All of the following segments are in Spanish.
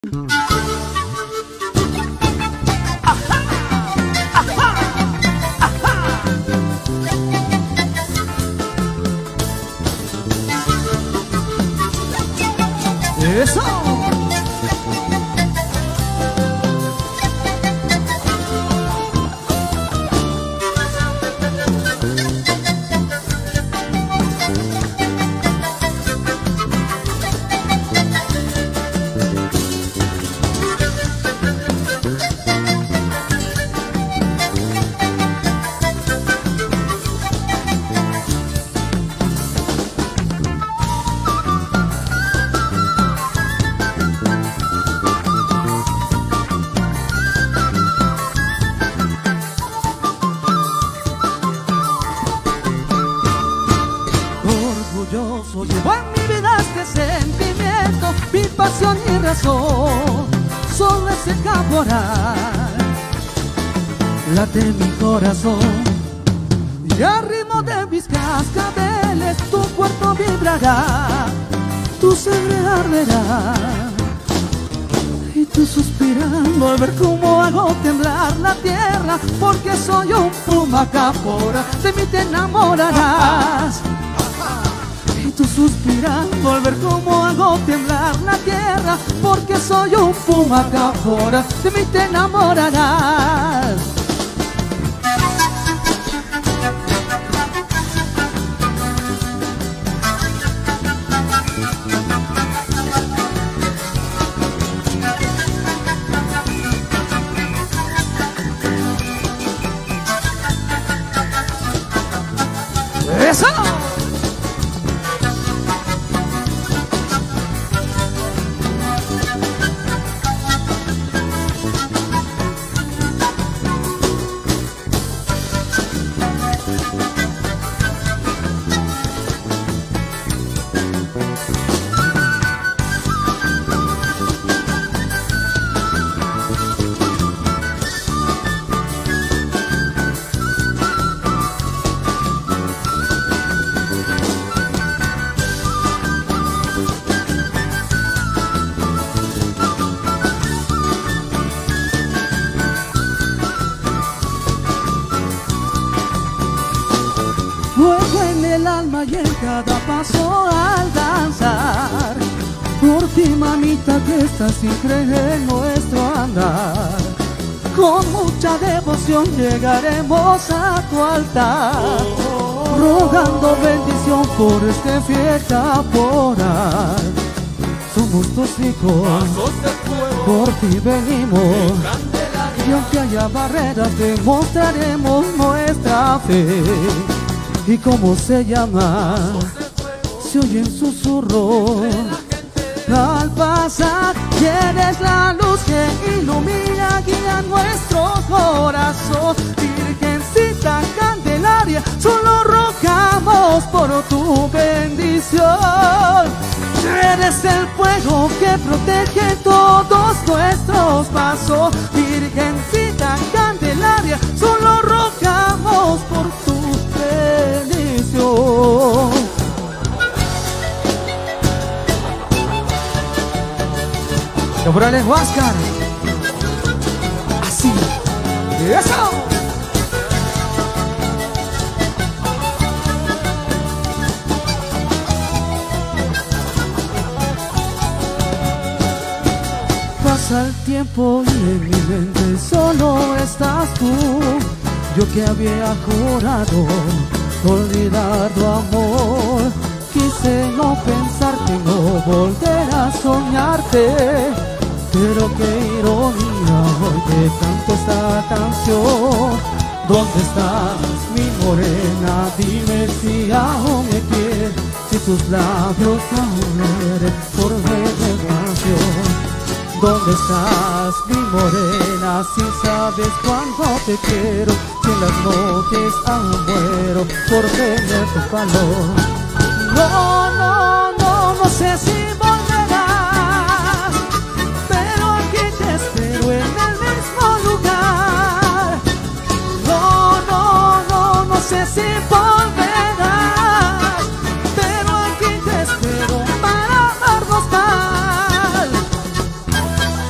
¡Eso! Orgulloso llevo en mi vida este sentimiento, mi pasión y razón sobre ese caporal late mi corazón, y al ritmo de mis cascabeles tu cuerpo vibrará, tu sangre arderá, y tú suspirando al ver cómo hago temblar la tierra, porque soy un puma capora, de mí te enamorarás. Y tú suspirando al ver cómo hago temblar la tierra, porque soy un puma capora, de mí te enamorarás. ¡Eso! Fuego en el alma y en cada paso al danzar, por ti mamita que estás sin creer en nuestro andar. Con mucha devoción llegaremos a tu altar, rogando bendición por este fiel caporal. Somos tus hijos, por ti venimos, y aunque haya barreras demostraremos nuestra fe. ¿Y cómo se llama? Se oyen susurros al pasar, y eres la luz que ilumina, guía nuestro corazón. Virgencita Candelaria, solo rogamos por tu bendición. Eres el fuego que protege todos nuestros pasos. Virgencita Candelaria, solo rogamos por tu bendición. Caporales Huáscar, así, eso. Pasa el tiempo y en mi mente solo estás tú. Yo que había jurado olvidar tu amor, quise no pensarte, no volver a soñarte. Pero qué ironía, hoy que canto esta canción. ¿Dónde estás, mi morena? Dime si aún me quieres, si tus labios aún mueren por ver mi canción. ¿Dónde estás, mi morena? Si sabes cuánto te quiero, si en las noches aún muero por tener tu calor. No, no, no, no sé si volverás, pero aquí te espero en el mismo lugar. No, no, no, no sé si volverás, pero aquí te espero para amarnos más.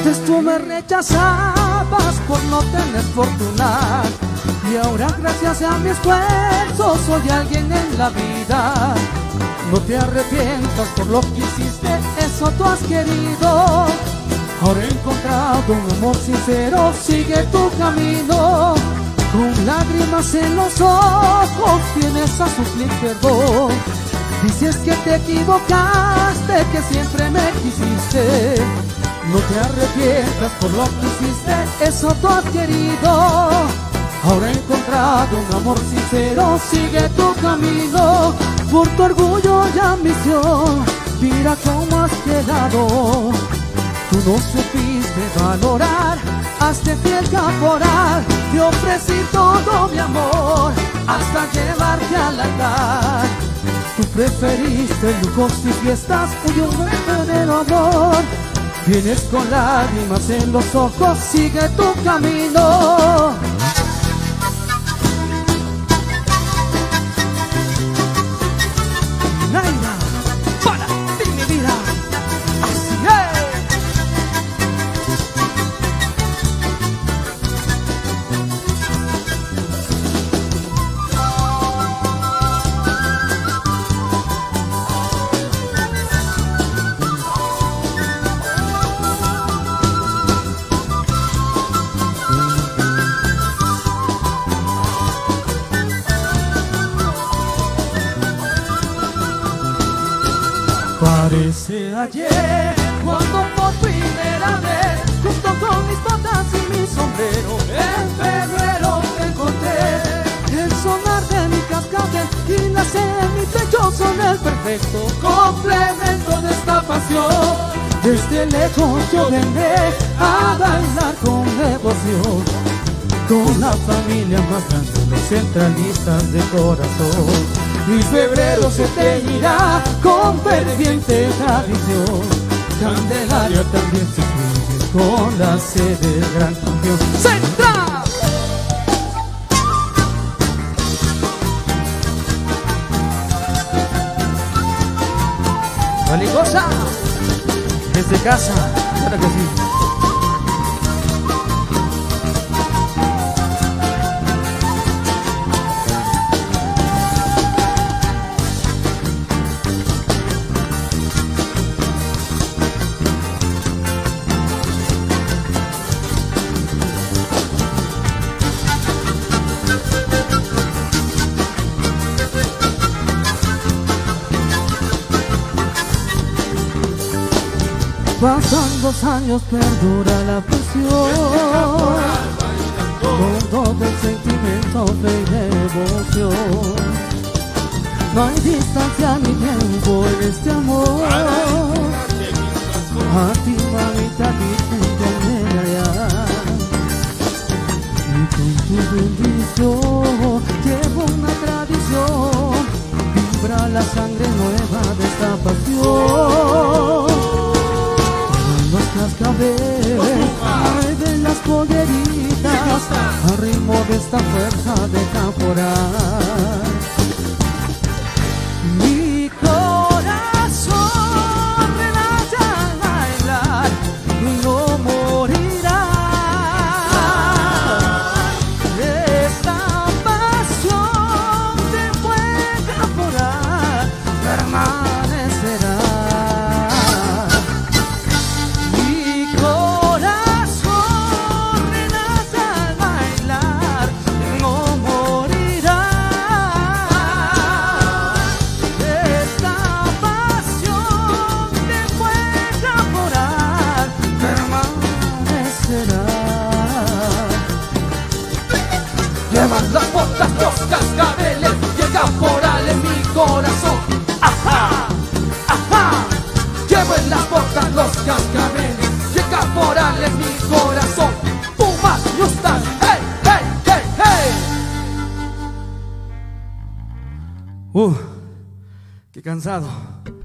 Antes tú me rechazabas por no tener fortuna, y ahora gracias a mi esfuerzo soy alguien en la vida. No te arrepientas por lo que hiciste, eso tú has querido. Ahora he encontrado un amor sincero, sigue tu camino. Con lágrimas en los ojos vienes a suplir perdón. Dices que te equivocaste, que siempre me quisiste. No te arrepientas por lo que hiciste, eso tú has querido. Ahora he encontrado un amor sincero, sigue tu camino. Por tu orgullo y ambición, mira cómo has quedado. Tú no supiste valorar, hazte fiel caporal. Te ofrecí todo mi amor, hasta llevarte al altar. Tú preferiste lujos y fiestas y un verdadero amor. Vienes con lágrimas en los ojos, sigue tu camino. Naira, para ti mi vida, así es. Parece ayer cuando por primera vez, junto con mis botas y mi sombrero, en febrero te encontré. El sonar de mi cascabel y la sed en mi pecho son el perfecto complemento de esta pasión. Desde lejos yo vendré a bailar con devoción, con la familia más grande, los centralistas de corazón. Y febrero se teñirá con ferviente tradición. Candelaria también se fluye con la sed del gran campeón. ¡Central! ¡Valigosa! Desde casa, claro que sí. Pasan 2 años, perdura la pasión, con todo el sentimiento de devoción. No hay distancia ni tiempo en este amor. A ti, mamita, dicen allá. Y con tu bendición llevo una tradición. Vibra la sangre nueva de esta pasión. Cascabel, mueven las polleritas al ritmo de esta fuerza de caporal. Mi corazón renace al bailar y no morirá. Esta pasión de buen caporal permanecerá. Llevan las botas los cascabeles y el caporal en mi corazón. ¡Ajá! ¡Ajá! Llevo en las botas los cascabeles y el caporal en mi corazón. ¡Pumas, Yustas! ¡Hey, hey, hey, hey! ¡Qué cansado!